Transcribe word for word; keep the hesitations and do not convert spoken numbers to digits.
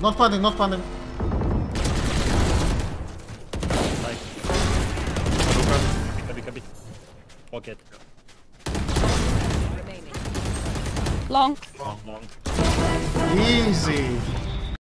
Not planning, not planning. Nice. Copy, copy. Pocket. Long. Long, long. Easy.